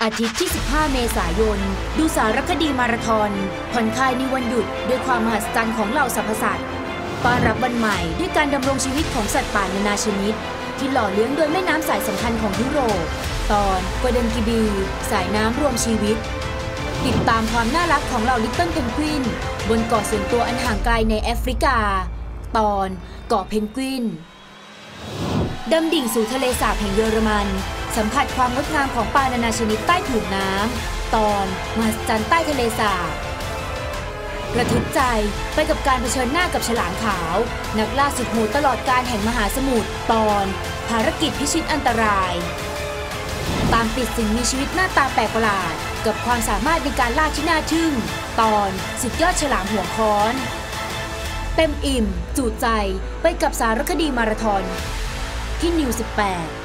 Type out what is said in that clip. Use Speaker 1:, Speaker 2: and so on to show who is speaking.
Speaker 1: อาทิตย์ที่ 15 เมษายน ดูสารคดีมาราธอนผ่อนคลายในวันหยุดด้วยความมหัศจรรย์ของเหล่าสรรพสัตว์ต้อนรับวันใหม่ด้วยการดำรงชีวิตของสัตว์ป่านานาชนิดที่หล่อเลี้ยงโดยแม่น้ำสายสำคัญของยุโรปตอนกัวเดนกิบีสายน้ำรวมชีวิตติดตามความน่ารักของเหล่าลิตเติ้ลเพนกวินบนเกาะส่วนตัวอันห่างไกลในแอฟริกาตอนเกาะเพนกวินดำดิ่งสู่ทะเลสาบแห่งเยอรมันสัมผัสความงดงามของปลานานาชนิดใต้ผืนน้ำตอนมหัศจรรย์ใต้ทะเลสาบระทึกใจไปกับการเผชิญหน้ากับฉลามขาวนักล่าสุดโหดตลอดกาลแห่งมหาสมุทรตอนภารกิจพิชิตอันตรายตามติดสิ่งมีชีวิตหน้าตาแปลกประหลาดกับความสามารถในการล่าที่น่าทึ่งตอนสุดยอดฉลามหัวค้อนเต็มอิ่มจุใจไปกับสารคดีมาราธอนที่นิว 18